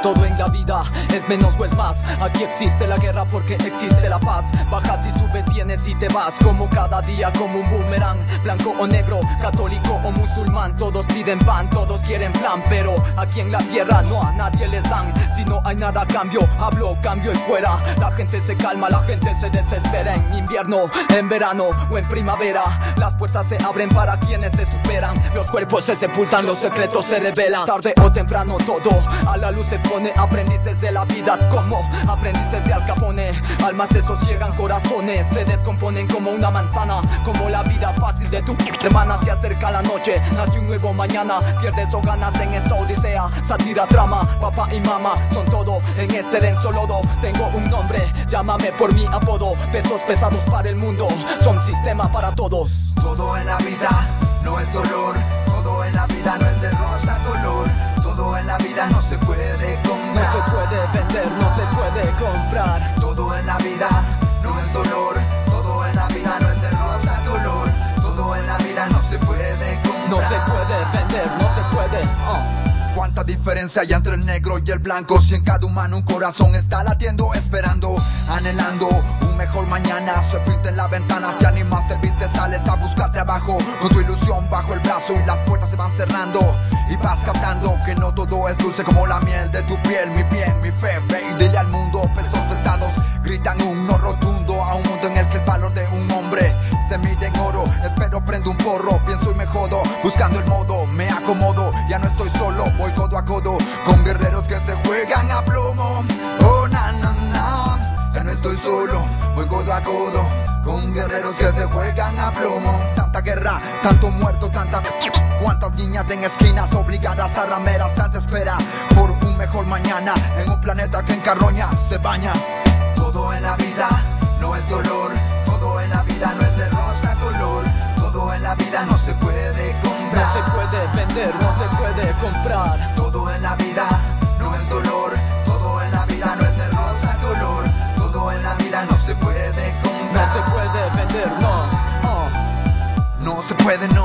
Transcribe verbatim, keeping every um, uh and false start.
Todo en la vida es menos o es más. Aquí existe la guerra porque existe la paz. Bajas y subes, vienes y te vas, como cada día, como un boomerang. Blanco o negro, católico o musulmán, todos piden pan, todos quieren plan. Pero aquí en la tierra no a nadie les dan. Si no hay nada a cambio, hablo, cambio y fuera. La gente se calma, la gente se desespera. En invierno, en verano o en primavera, las puertas se abren para quienes se superan. Los cuerpos se sepultan, los secretos se revelan. Tarde o temprano todo a la luz se expone. Aprendices de la vida como aprendices de Al Capone. Almas se sosiegan, corazones se descomponen como una manzana. Como la vida fácil de tu hermana. Se acerca la noche, nace un nuevo mañana. Pierdes o ganas en esta odisea. Sátira, trama, papá y mamá son todo en este denso lodo. Tengo un nombre, llámame por mi apodo. Pesos pesados para el mundo, son sistema para todos. Todo en la vida no es dolor. Todo en la vida no es de rosa color. Todo en la vida no se puede comprar. No se puede vender, no se puede comprar. Todo en la vida no es dolor. Todo en la vida no es de rosa color. Todo en la vida no se puede comprar. No se puede vender, no se puede uh. ¿Cuánta diferencia hay entre el negro y el blanco? Si en cada humano un corazón está latiendo, esperando, anhelando un mejor mañana. Se pinta en la ventana, te animas, te vistes, sales a buscar trabajo con tu ilusión bajo el brazo y las puertas se van cerrando y vas captando que no todo es dulce como la miel de tu piel. Mi bien, mi fe, ve y dile al mundo. Pesos pesados gritan un no rotundo a un mundo en el que el valor de un hombre se mide en oro. Espero prendo un porro, pienso y me jodo, buscando el modo, me acomodo, ya no estoy solo. Voy codo a codo con guerreros que se juegan a plomo. Oh, na, na, na. Ya no estoy solo. Voy codo a codo con guerreros que se juegan a plomo. Tanta guerra, tanto muerto, tanta... Cuántas niñas en esquinas obligadas a rameras. Tanta espera por un mejor mañana en un planeta que en carroña se baña. Todo en la vida no es dolor. Todo en la vida no es de rosa color. Todo en la vida no se puede comprar. No se puede vender, no se puede comprar. Todo en la vida no es dolor. Todo en la vida no es de rosa color. Todo en la vida no se puede comprar. No se puede vender, no uh. No se puede, no.